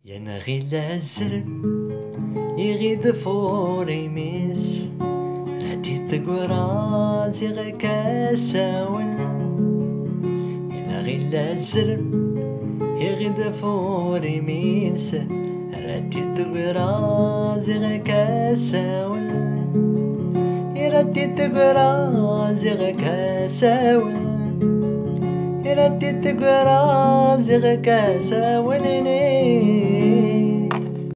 ينغي الزر يغيد فوري ميس راتي تقرا زيغك ساول. ينغي الزر يغيد فوري ميس راتي تقرا زيغك ساول. راتي تقرا زيغك ساول. راتي تقرا زيغك ساولني